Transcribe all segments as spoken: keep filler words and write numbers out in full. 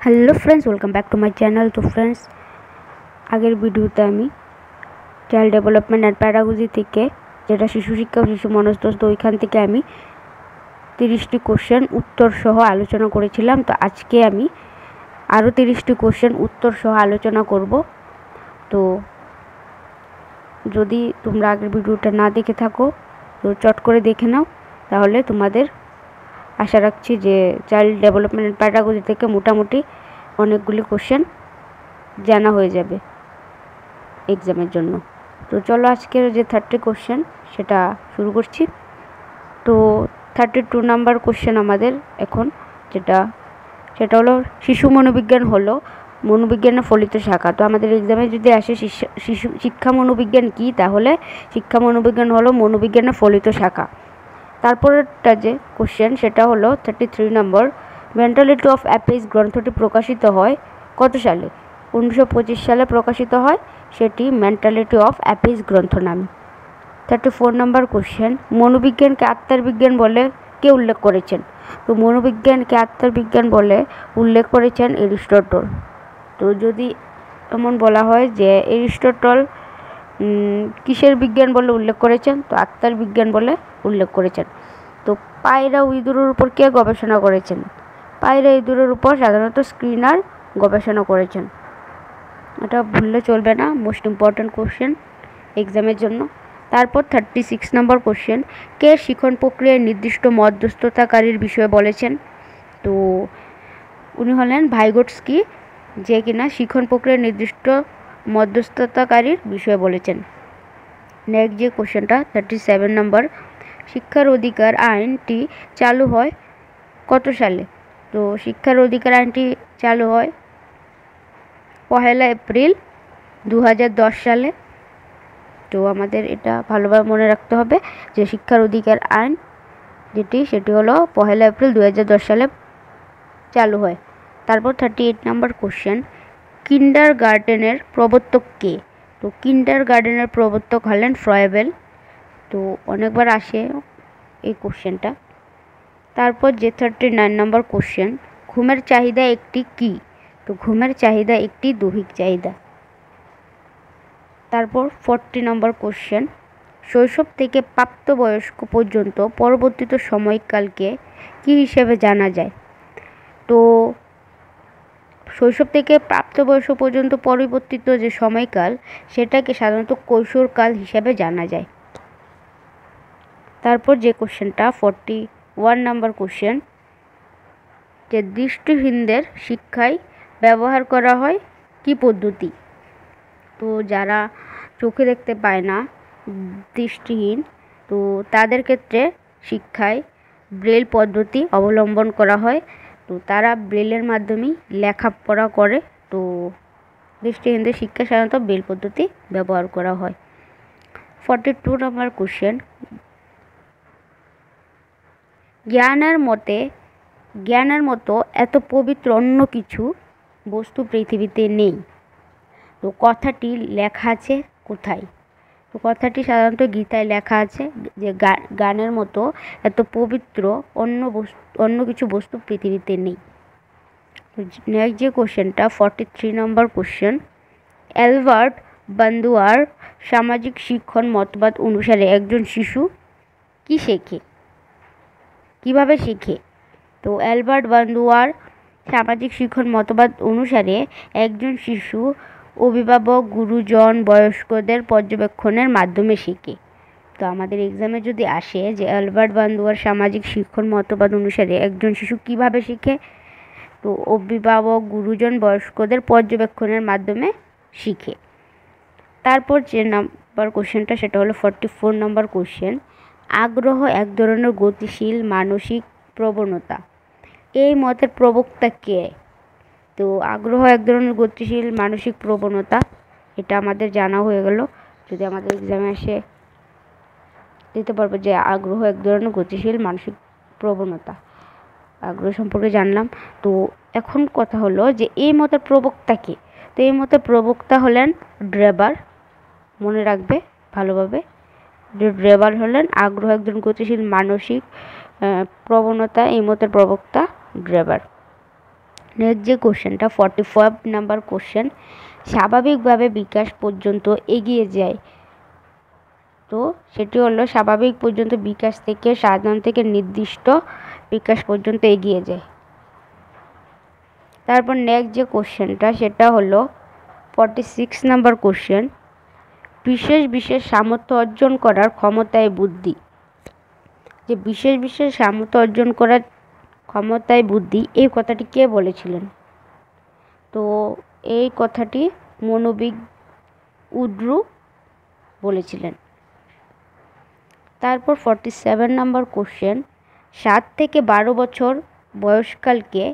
Hello friends, welcome back to my channel. তো friends, আগের ভিডিওতে আমি চাইল্ড ডেভেলপমেন্ট অ্যান্ড প্যাডাগজি থেকে, যেটা শিশু শিক্ষা ও শিশু মনস্তত্ত্ব, তো ওইখান থেকে আমি তিরিশটি কোশ্চেন উত্তর সহ আলোচনা করেছিলাম। তো আজকে আমি আরও তিরিশটি কোশ্চেন উত্তর সহ আলোচনা করব। তো যদি তোমরা আগের ভিডিওটা না দেখে থাকো তো চট করে দেখে নাও, তাহলে তোমাদের আশা রাখছি যে চাইল্ড ডেভেলপমেন্ট অ্যান্ড প্যাডাগজি থেকে মোটামুটি অনেকগুলি কোশ্চেন জানা হয়ে যাবে এক্সামের জন্য। তো চলো আজকের যে থার্টি কোশ্চেন সেটা শুরু করছি। তো থার্টি টু নাম্বার কোশ্চেন আমাদের এখন যেটা সেটা হলো শিশু মনোবিজ্ঞান হলো মনোবিজ্ঞানের ফলিত শাখা। তো আমাদের এক্সামে যদি আসে শিশু শিক্ষা মনোবিজ্ঞান কী, তাহলে শিক্ষা মনোবিজ্ঞান হলো মনোবিজ্ঞানের ফলিত শাখা। তারপরেরটা যে কোশ্চেন সেটা হলো thirty three number, mentality of apes গ্রন্থটি প্রকাশিত হয় কত সালে? উনিশশো পঁচিশ সালে প্রকাশিত হয়, সেটি মেন্টালিটি অফ অ্যাপিস গ্রন্থ নামে। থার্টি ফোর নম্বর কোশ্চেন, মনোবিজ্ঞানকে আত্মার বিজ্ঞান বলে কে উল্লেখ করেছেন? তো মনোবিজ্ঞানকে আত্মার বিজ্ঞান বলে উল্লেখ করেছেন এরিস্টটল। তো যদি এমন বলা হয় যে এরিস্টটল কিসের বিজ্ঞান বলে উল্লেখ করেছেন, তো আত্মার বিজ্ঞান বলে উল্লেখ করেছেন। তো পায়রা ও ইঁদুরের উপর কে গবেষণা করেছেন? পায়রা ইঁদুরের উপর সাধারণত স্ক্রিনার গবেষণা করেছেন। এটা ভুললে চলবে না, মোস্ট ইম্পর্ট্যান্ট কোশ্চেন এক্সামের জন্য। তারপর থার্টি সিক্স নম্বর কোশ্চেন, কে শিখন প্রক্রিয়ায় নির্দিষ্ট মধ্যস্থতাকারীর বিষয়ে বলেছেন? তো উনি হলেন ভাইগোটস্কি, যে কিনা শিখন প্রক্রিয়ার নির্দিষ্ট মধ্যস্থতাকারীর বিষয়ে বলেছেন। নেক্সট যে কোশ্চেনটা থার্টি সেভেন নম্বর, শিক্ষার অধিকার আইনটি চালু হয় কত সালে? তো শিক্ষার অধিকার আইনটি চালু হয় পহেলা এপ্রিল দু হাজার দশ সালে। তো আমাদের এটা ভালোভাবে মনে রাখতে হবে যে শিক্ষার অধিকার আইন যেটি সেটি হলো পহেলা এপ্রিল দু হাজার দশ সালে চালু হয়। তারপর থার্টি এইট নাম্বার কোশ্চেন, কিন্ডার গার্ডেনের প্রবর্তক কে? তো কিন্ডার গার্ডেনের প্রবর্তক হলেন ফ্রয়েবেল। তো অনেকবার আসে এই কোশ্চেনটা। তারপর যে থার্টি নাইন নম্বর কোশ্চেন, ঘুমের চাহিদা একটি কি? তো ঘুমের চাহিদা একটি দৈহিক চাহিদা। তারপর ফর্টি নম্বর কোশ্চেন, শৈশব থেকে প্রাপ্তবয়স্ক পর্যন্ত পরবর্তীত সময়কালকে কি হিসেবে জানা যায়? তো শৈশব থেকে প্রাপ্তবয়স্ক পর্যন্ত পরবর্তীত যে সময়কাল সেটাকে সাধারণত কৈশোরকাল হিসেবে জানা যায়। তারপর যে কোশ্চেনটা ফর্টি ওয়ান নাম্বার কোশ্চেন, যে দৃষ্টিহীনদের শিক্ষায় ব্যবহার করা হয় কি পদ্ধতি? তো যারা চোখে দেখতে পায় না, দৃষ্টিহীন, তো তাদের ক্ষেত্রে শিক্ষায় ব্রেল পদ্ধতি অবলম্বন করা হয়। তো তারা ব্রেলের মাধ্যমেই লেখাপড়া করে। তো দৃষ্টিহীনদের শিক্ষায় সাধারণত ব্রেল পদ্ধতি ব্যবহার করা হয়। ফর্টি টু নম্বর কোশ্চেন, জ্ঞানের মতে জ্ঞানের মতো এত পবিত্র অন্য কিছু বস্তু পৃথিবীতে নেই। তো কথাটি লেখা আছে কোথায়? তো কথাটি সাধারণত গীতায় লেখা আছে যে জ্ঞানের মতো এত পবিত্র অন্য বস্তু অন্য কিছু বস্তু পৃথিবীতে নেই। নেক্সট যে কোশ্চেনটা forty three number question, Albert বান্দুয়ার সামাজিক শিক্ষণ মতবাদ অনুসারে একজন শিশু কি শেখে, কিভাবে শেখে? তো অ্যালবার্ট বান্দুয়ার সামাজিক শিক্ষণ মতবাদ অনুসারে একজন শিশু অভিভাবক, গুরুজন, বয়স্কদের পর্যবেক্ষণের মাধ্যমে শেখে। তো আমাদের এক্সামে যদি আসে যে অ্যালবার্ট বান্দুয়ার সামাজিক শিক্ষণ মতবাদ অনুসারে একজন শিশু কিভাবে শেখে, তো অভিভাবক, গুরুজন, বয়স্কদের পর্যবেক্ষণের মাধ্যমে শিখে। তারপর যে নাম্বার কোশ্চেনটা সেটা হলো ফর্টি ফোর নম্বর কোশ্চেন, আগ্রহ এক ধরনের গতিশীল মানসিক প্রবণতা। এই মতের প্রবক্তা কে? তো আগ্রহ এক ধরনের গতিশীল মানসিক প্রবণতা, এটা আমাদের জানা হয়ে গেল। যদি আমাদের এক্সামে আসে দিতে পারবো যে আগ্রহ এক ধরনের গতিশীল মানসিক প্রবণতা, আগ্রহ সম্পর্কে জানলাম। তো এখন কথা হলো যে এই মতের প্রবক্তা কে? তো এই মতের প্রবক্তা হলেন ড্রেবার। মনে রাখবে ভালোভাবে, যে ড্রেবার হলেন আগ্রহ এক ধরনের গতিশীল মানসিক প্রবণতা, এই মতের প্রবক্তা ড্রেবার। নেক্সট যে কোশ্চেনটা ফর্টি ফাইভ নাম্বার কোশ্চেন, স্বাভাবিকভাবে বিকাশ পর্যন্ত এগিয়ে যায়। তো সেটি হলো স্বাভাবিক পর্যন্ত বিকাশ থেকে সাধারণ থেকে নির্দিষ্ট বিকাশ পর্যন্ত এগিয়ে যায়। তারপর নেক্সট যে কোশ্চেনটা সেটা হলো ফর্টি সিক্স নাম্বার কোশ্চেন, বিশেষ বিশেষ সামর্থ্য অর্জন করার ক্ষমতায় বুদ্ধি। যে বিশেষ বিশেষ সামর্থ্য অর্জন করার ক্ষমতায় বুদ্ধি, এই কথাটি কে বলেছিলেন? তো এই কথাটি মনোবিজ্ঞ উড্রু বলেছিলেন। তারপর ফর্টি সেভেন নাম্বার কোশ্চেন, সাত থেকে বারো বছর বয়সকালকে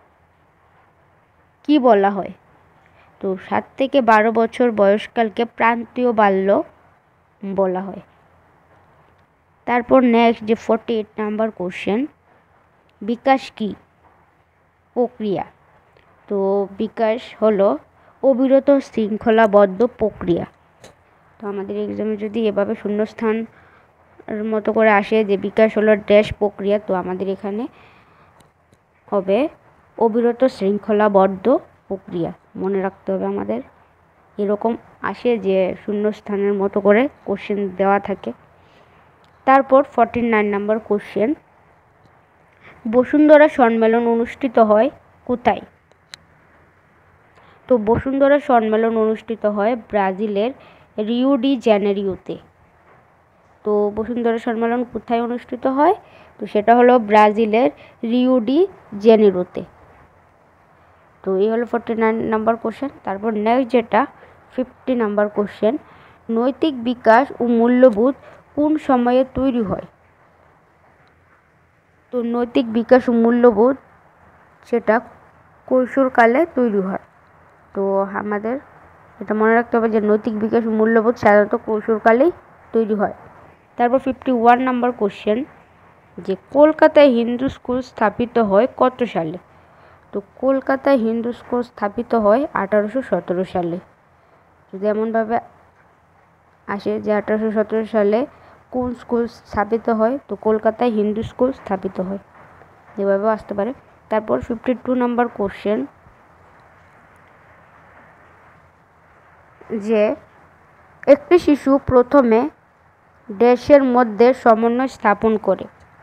কি বলা হয়? তো সাত থেকে বারো বছর বয়সকালকে প্রান্তীয় বাল্য বলা হয়। তারপর নেক্সট যে ফর্টি এইট নাম্বার কোশ্চেন, বিকাশ কি প্রক্রিয়া? তো বিকাশ হলো অবিরত শৃঙ্খলাবদ্ধ প্রক্রিয়া। তো আমাদের এক্সামে যদি এভাবে শূন্যস্থান মতো করে আসে যে বিকাশ হলো ড্যাশ প্রক্রিয়া, তো আমাদের এখানে হবে অবিরত শৃঙ্খলাবদ্ধ প্রক্রিয়া। মনে রাখতে হবে আমাদের, এরকম আসে যে শূন্যস্থানের মতো করে কোশ্চেন দেওয়া থাকে। তারপর ফর্টি নাইন নাম্বার কোশ্চেন, বসুন্ধরা সম্মেলন অনুষ্ঠিত হয় কোথায়? তো বসুন্ধরা সম্মেলন অনুষ্ঠিত হয় ব্রাজিলের রিও ডি জেনেরিওতে। তো বসুন্ধরা সম্মেলন কোথায় অনুষ্ঠিত হয়? তো সেটা হলো ব্রাজিলের রিও ডি জেনেরিওতে। তো এই হলো ফর্টি নাইন নাম্বার কোশ্চেন। তারপর নেক্সট যেটা ফিফটি নাম্বার কোশ্চেন, নৈতিক বিকাশ ও মূল্যবোধ কোন সময়ে তৈরি হয়? তো নৈতিক বিকাশ ও মূল্যবোধ সেটা কৈশোরকালে তৈরি হয়। তো আমাদের এটা মনে রাখতে হবে যে নৈতিক বিকাশ ও মূল্যবোধ সাধারণত কৈশোরকালেই তৈরি হয়। তারপর ফিফটি ওয়ান নাম্বার কোশ্চেন, যে কলকাতায় হিন্দু স্কুল স্থাপিত হয় কত সালে? তো কলকাতায় হিন্দু স্কুল স্থাপিত হয় আঠারোশো সতেরো সালে। যদি এমনভাবে আসে যে আঠারোশো সতেরো সালে কোন স্কুল স্থাপিত হয়? তো কলকাতায় হিন্দু স্কুল স্থাপিত হয়, এভাবেও আসতে পারে। তারপর ফিফটি টু নাম্বার কোশ্চেন, যে একটি শিশু প্রথমে দেশের মধ্যে সমন্বয় স্থাপন করে।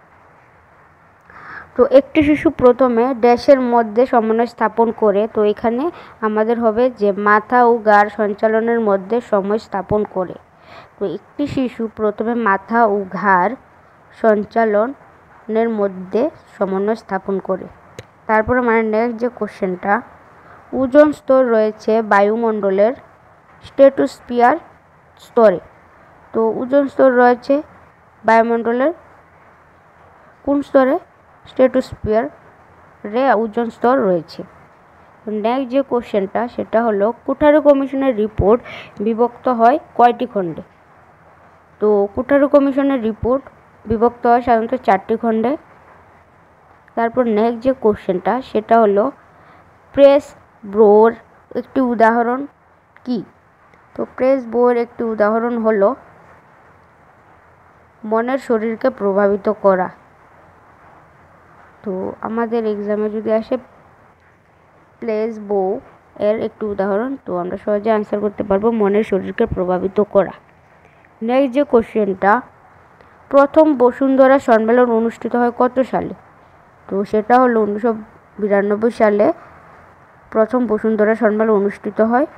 তো একটি শিশু প্রথমে দেশের মধ্যে সমন্বয় স্থাপন করে, তো এখানে আমাদের হবে যে মাথা ও ঘাড় সঞ্চালনের মধ্যে সময় স্থাপন করে। তো একটি শিশু প্রথমে মাথা ও ঘাড় সঞ্চালনের মধ্যে সমন্বয় স্থাপন করে। তারপরে মানে নেক্সট যে কোশ্চেনটা, ওজোন স্তর রয়েছে বায়ুমণ্ডলের স্ট্র্যাটোস্ফিয়ার স্তরে। তো ওজোন স্তর রয়েছে বায়ুমণ্ডলের কোন স্তরে? স্ট্র্যাটোস্ফিয়ারে ওজোন স্তর রয়েছে। নেক্সট যে কোশ্চেনটা সেটা হলো কুঠারু কমিশনের রিপোর্ট বিভক্ত হয় কয়টি খণ্ডে? তো কুঠারু কমিশনের রিপোর্ট বিভক্ত হয় সাধারণত চারটি খণ্ডে। তারপর নেক্সট যে কোশ্চেনটা সেটা হলো প্রেস বোর একটি উদাহরণ কি? তো প্রেস বোর একটি উদাহরণ হলো মনের শরীরকে প্রভাবিত করা। তো আমাদের এক্সামে যদি আসে প্রেস বো এর একটি উদাহরণ, তো আমরা সহজে আনসার করতে পারবো মনের শরীরকে প্রভাবিত করা। নেক্সট যে কোশ্চেনটা, প্রথম বসুন্ধরা সম্মেলন অনুষ্ঠিত হয় কত সালে? তো সেটা হলো উনিশশো বিরানব্বই সালে প্রথম বসুন্ধরা সম্মেলন অনুষ্ঠিত হয়।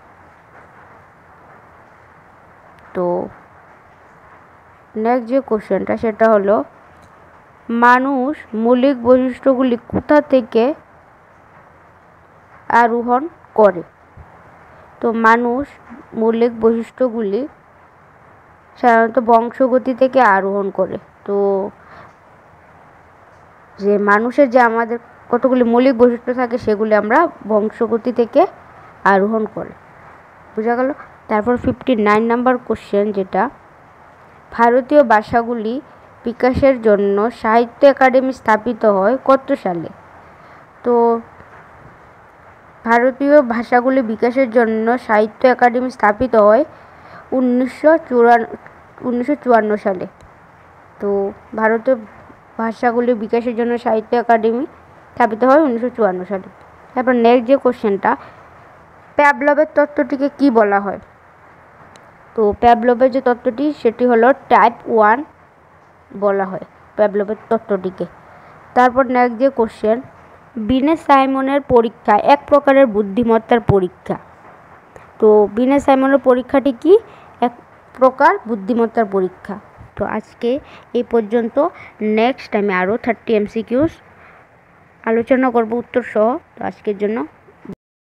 তো নেক্সট যে কোশ্চেনটা সেটা হলো মানুষ মৌলিক বৈশিষ্ট্যগুলি কোথা থেকে আরোহণ করে? তো মানুষ মৌলিক বৈশিষ্ট্যগুলি সাধারণত বংশগতি থেকে আরোহণ করে। তো যে মানুষের যে আমাদের কতগুলি মৌলিক বৈশিষ্ট্য থাকে সেগুলি আমরা বংশগতি থেকে আরোহণ করে। বোঝা গেল? তারপর ফিফটি নাইন নাম্বার কোশ্চেন, যেটা ভারতীয় ভাষাগুলি বিকাশের জন্য সাহিত্য একাডেমি স্থাপিত হয় কত সালে? তো ভারতীয় ভাষাগুলি বিকাশের জন্য সাহিত্য একাডেমি স্থাপিত হয় উনিশশো চুরান্ন উনিশশো চুয়ান্ন সালে। তো ভারতীয় ভাষাগুলি বিকাশের জন্য সাহিত্য একাডেমি স্থাপিত হয় উনিশশো চুয়ান্ন সালে। তারপর নেক্সট যে কোশ্চেনটা, প্যাভলভের তত্ত্বটিকে কি বলা হয়? তো প্যাভলভের যে তত্ত্বটি সেটি হলো টাইপ ওয়ান বলা হয় প্যাভলভের তত্ত্বটিকে। তারপর নেক্সট যে কোশ্চেন, বিনে সাইমনের পরীক্ষা এক প্রকারের বুদ্ধিমত্তার পরীক্ষা। তো বিনে সাইমনের পরীক্ষাটি কি? এক প্রকার বুদ্ধিমত্তার পরীক্ষা। তো আজকে এই পর্যন্ত। নেক্সট আমি আরও থার্টি এমসিকিউস আলোচনা করব উত্তর সহ। তো আজকের জন্য